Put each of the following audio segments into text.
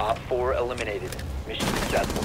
Op 4 eliminated. Mission successful.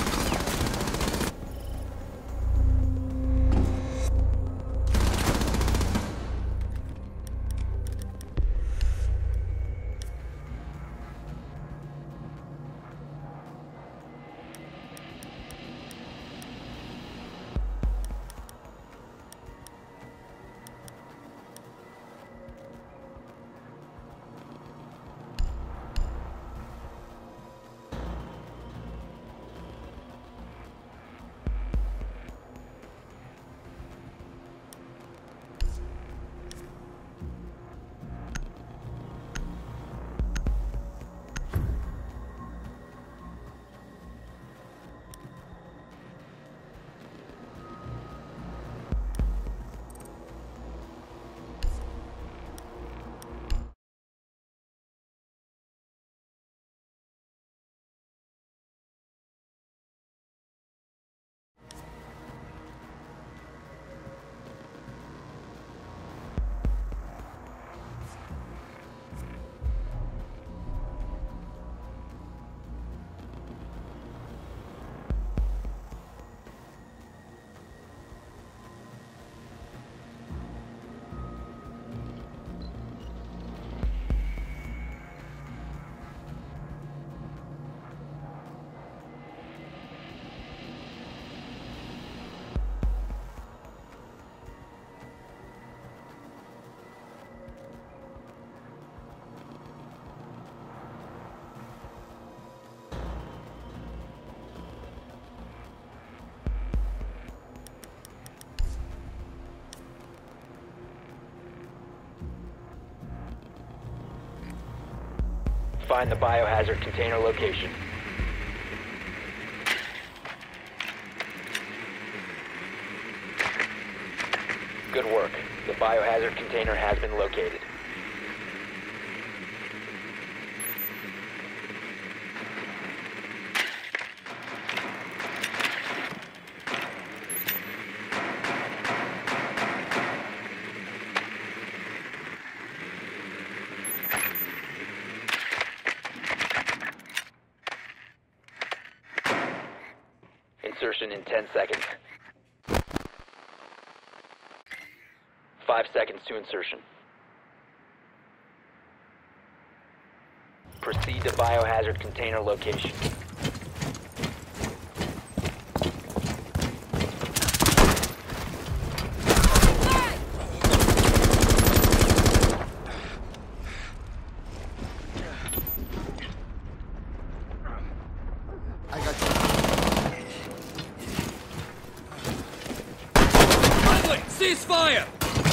Find the biohazard container location. Good work. The biohazard container has been located. Insertion in 10 seconds. 5 seconds to insertion. Proceed to biohazard container location. I got you. Ceasefire!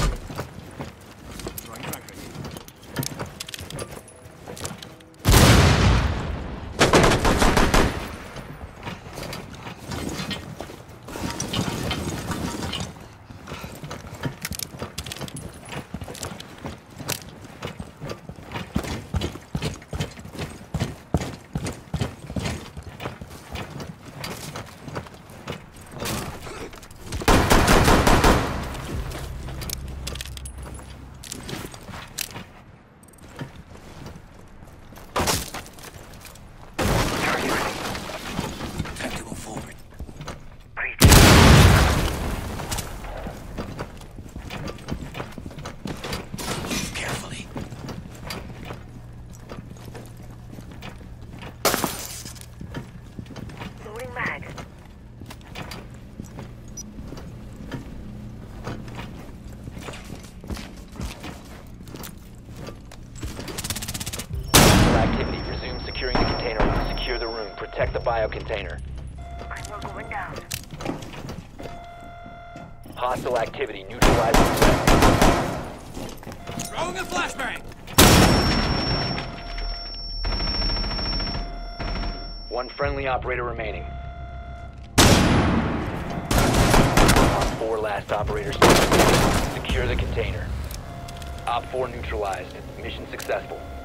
Securing the container. Secure the room. Protect the bio container. I'm going down. Hostile activity. Neutralize the threat. Throwing a flashbang! One friendly operator remaining. Op 4 last operator standing. Secure the container. Op 4 neutralized. Mission successful.